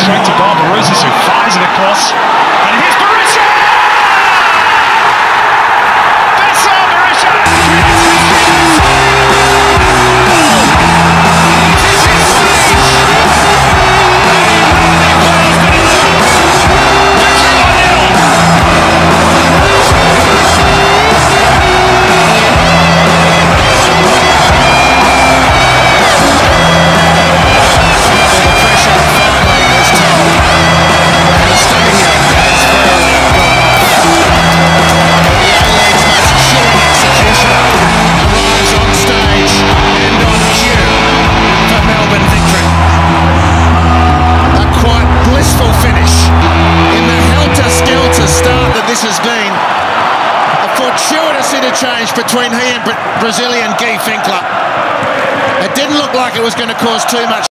straight to Barbarouses, who fires it across. And here's Berisha! Besar Berisha creates the has been a fortuitous interchange between he and Brazilian Guy Finkler. It didn't look like it was going to cause too much